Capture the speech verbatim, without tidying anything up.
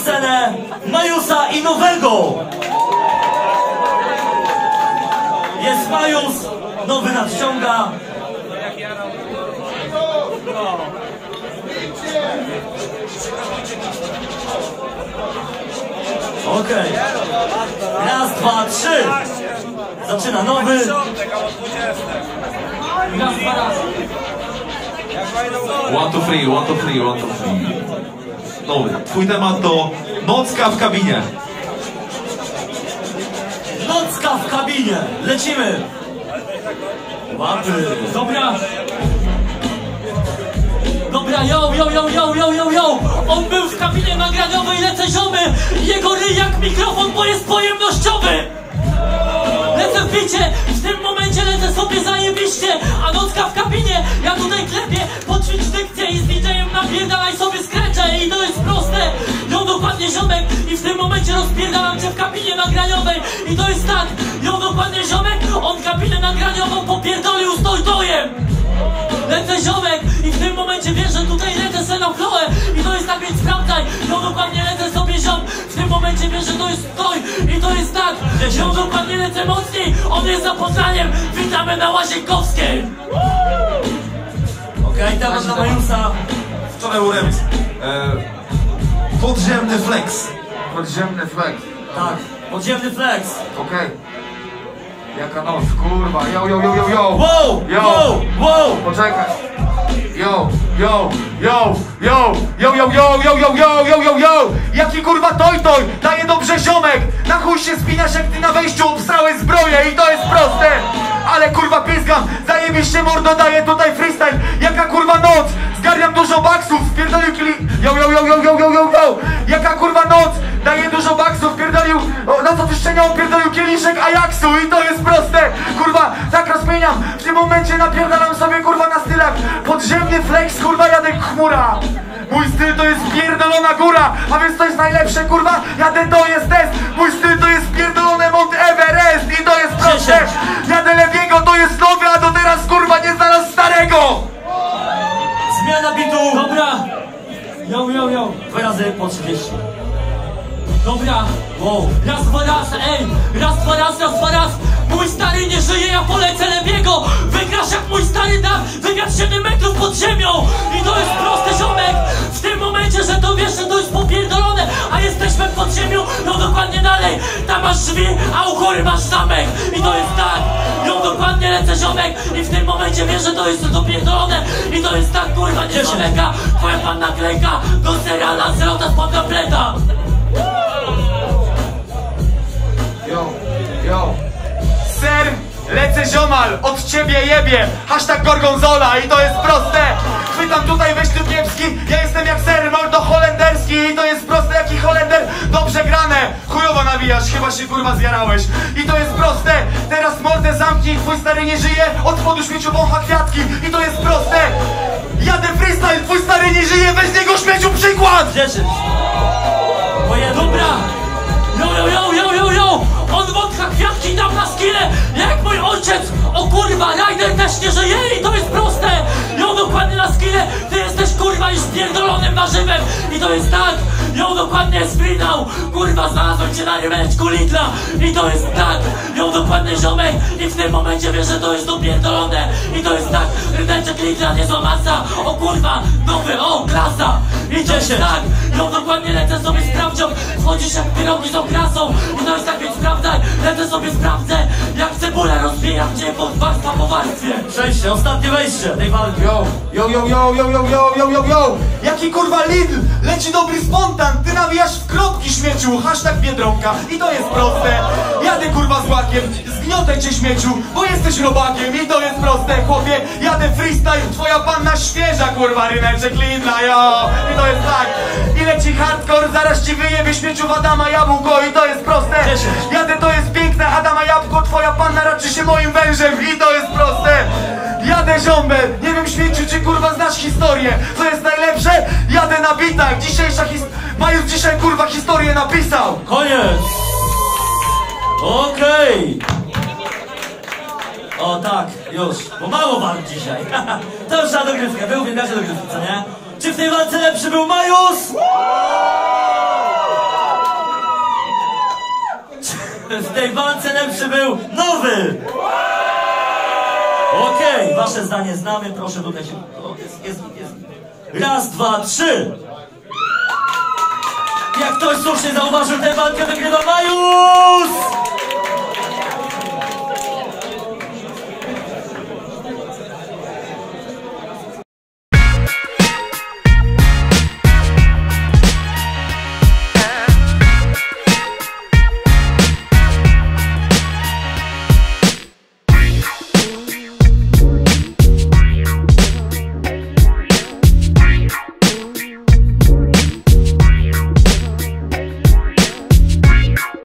scenę Majusa i Nowego. Jest Majus, Nowy nadciąga. Okej. Okay. Raz, dwa, trzy. Zaczyna Nowy. Raz, dwa, raz. One, two, three, one, two, three, one, two, three. Nowy. Twój temat to nocka w kabinie. Nocka w kabinie. Lecimy. Łapy. Dobra. Dobra, yo, yo, yo, yo, yo, yo, yo. On był w kabinie nagraniowej, lecę ziomy. Jego ryj jak mikrofon, bo jest pojemnościowy. Lecę w bicie, w tym momencie lecę sobie zajebiście. A nocka w kabinie, ja tutaj klepię, poćwicz dykcję i z D J-em napierdalaj sobie skręczę. I to jest proste, ją dokładnie ziomek. I w tym momencie rozpierdalam cię w kabinie nagraniowej. I to jest tak, ją dokładnie ziomek. On kabinę nagraniową popierdolił z dojdojem. Lecę ziomek i w tym momencie wiesz, że tutaj lecę se na Chloe. I to jest tak, więc sprawdzaj. Ją dokładnie lecę sobie ziom. W tym momencie wiesz, że to jest stoj. I to jest tak, ją dokładnie lecę mocniej. On jest za Poznaniem. Witamy na Łazienkowskiej. Okej, okay, temat na Majusa. Wczoraj był remis. E, podziemny flex. Podziemny flex. Tak, podziemny flex. Okej. Okay. Jaka noc, kurwa, yo, yo, yo, yo, yo. Wow, yo. wow, wow. Poczekaj. Yo, yo, yo, yo, yo, yo, yo, yo, yo, yo, yo, yo, yo. Jaki kurwa toj toj, daje dobrze ziomek. Na chuj się spinasz, jak ty na wejściu obsrałeś zbroję. I to jest proste. Ale kurwa pizgam, zajebiście mordo, daję tutaj freestyle. Jaka kurwa noc, zgarniam dużo baksów, pierdolił kili... Yo, yo, yo, yo, yo, yo, yo, yo. Jaka kurwa noc, daję dużo baksów, pierdolił... O, na co ty szczeniał, pierdolił kieliszek Ajaxu. I to jest proste, kurwa, tak rozmieniam. W tym momencie napierdalam sobie kurwa na stylach. Podziemny flex, kurwa, jadę chmura. Mój styl to jest pierdolona góra. A więc to jest najlepsze, kurwa, jadę, to jest test. Mój styl to jest pierdolone Mount Everest. I to jest proste, jadę lewiego, to jest nowy, a do teraz kurwa nie znalazł starego. Zmiana bitu. Dobra. Yo, yo, yo. Dwa razy po trzydzieści. Dobra. Wow. Raz, dwa, raz, ej. Raz, dwa, raz, raz, dwa, raz. Mój stary nie żyje, ja polecę lewiego. Wygrasz jak mój stary da. Wygrasz siedem metrów pod ziemią. I to jest proste, ziomek. W tym momencie, że to wiesz, że to jest popierdolone. A jesteśmy pod ziemią, no dokładnie dalej. Tam masz drzwi, a u góry masz zamek. I to jest tak. Ją dokładnie lecę, ziomek. I w tym momencie wiesz, że to jest dopierdolone. I to jest tak, kurwa, nie zamyka. Twoja panna klejka do seriala Zerota spod kapleta. Yo, yo. Ser, lecę ziomal, od ciebie jebie. Hashtag Gorgonzola i to jest proste. Chwytam tutaj weźty kiepski. Ja jestem jak ser, mordo holenderski. I to jest proste, jaki Holender. Dobrze grane, chujowo nawijasz, chyba się kurwa zjarałeś. I to jest proste, teraz mordę zamknij. Twój stary nie żyje, od spodu śmieciu wącha kwiatki. I to jest proste. Jadę freestyle, twój stary nie żyje, weź z niego śmieciu przykład. dziesięć. Dobra. Yo, yo, yo, yo, yo, yo. On wącha kwiatki tam na skille, jak mój ojciec. O kurwa, Ryder też nie żyje i to jest proste. Ją dokładnie na skille, ty jesteś kurwa już pierdolonym warzywem. I to jest tak, ją dokładnie sprinał. Kurwa, znalazłem cię na rybeczku Lidla. I to jest tak, ją dokładnie ziomek. I w tym momencie wiesz, że to jest dopierdolone. I to jest tak, rybeczek Lidla, nie masa. O kurwa, nowy, o klasa. I to jest tak, ją dokładnie lecę sobie sprawdzią. Wchodzisz jak pierogi z okrasą. I to jest tak, więc sprawdzaj, lecę sobie sprawdzę. Jak cebulę rozbijam cię pod warstwa po warstwie. Przejście, ostatnie wejście tej walki. Yo, yo, yo, yo, yo, yo, yo, yo, yo, yo. Jaki kurwa Lidl, leci dobry spontan. Ty nawijasz w kropki śmieciu, hashtag Biedronka. I to jest proste, jadę kurwa z łakiem. Zgniotę cię śmieciu, bo jesteś robakiem. I to jest proste, chłopie, jadę freestyle. Twoja panna świeża kurwa, ryneczek Lidla, yo. I to jest tak, i leci hardcore. Zaraz ci wyjebie śmieciu w Adama Jabłko. I to jest proste, jadę, to jest piękne Adama Jabłko. Twoja panna raczy się moim wężem. I to jest proste, jadę ziombel. Nie wiem śmieciu, czy kurwa znasz historię. Co jest najlepsze? Jadę na bitach. Dzisiejsza his... Majus dzisiaj kurwa historię napisał. Koniec. Okej. O tak, już, bo mało walk dzisiaj. To już na dogrywkę, wy uwielbiacie dogrywkę, co nie? Czy w tej walce lepszy był Majus? w tej walce lepszy był nowy! Okej, okay, wasze zdanie znamy, proszę tutaj się... O, jest, jest, jest. Raz, dwa, trzy! Jak ktoś słusznie zauważył, tę walkę wygrywa Majus!